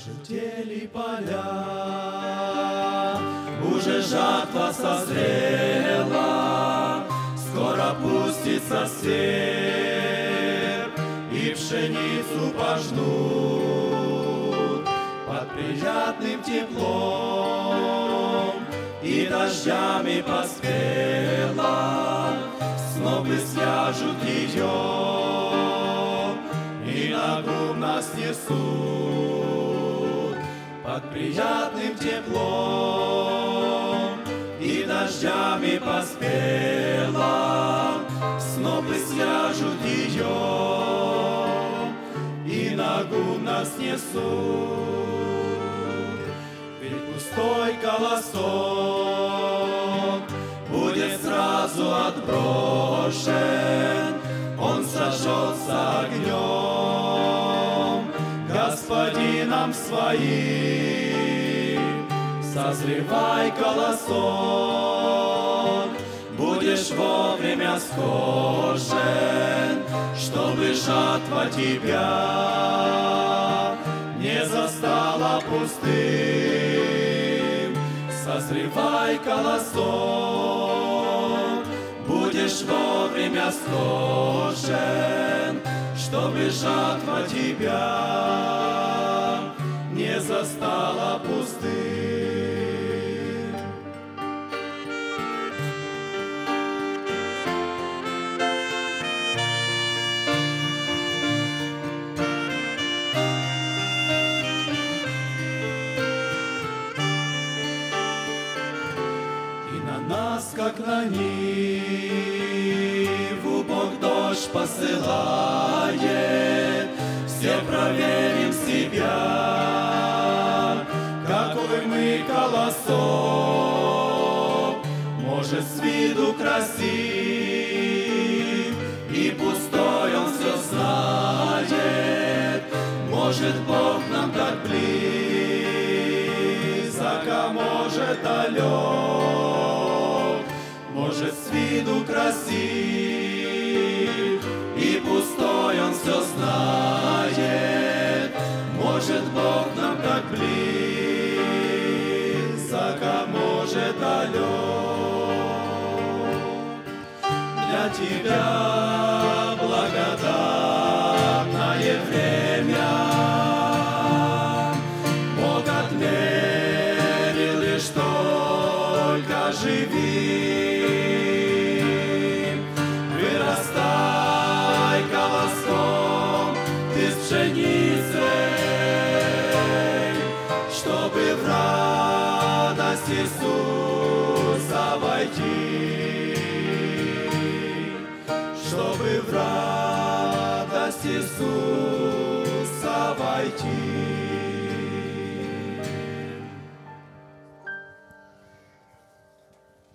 Пожелтели поля, уже жатва созрела, скоро пустится степь, и пшеницу пожнут под приятным теплом и дождями поспела. Снопы свяжут ее и на гумна снесут под приятным теплом и дождями поспела. Снопы свяжут ее и на гумна снесут. Ведь пустой колосок будет сразу отброшен, он сожжется огнем господином своим. Созревай, колосок, будешь вовремя схожен, чтобы жатва тебя не застала пустым. Созревай, колосок, будешь вовремя схожен, чтобы жатва тебя не застала пустым. Нас, как на Ниву, Бог дождь посылает, все проверим себя, какой мы колосок. Может, с виду красив, и пустой он все знает, может, Бог нам так близок, а может, далек. Может, с виду красив, и пустой он все знает. Может, Бог нам так близок, а может, далек. Для тебя благодатное время Бог отмерил, лишь только живи. Вырастай колоском ты с пшеницей, чтобы в радость Иисуса войти, чтобы в радость Иисуса войти.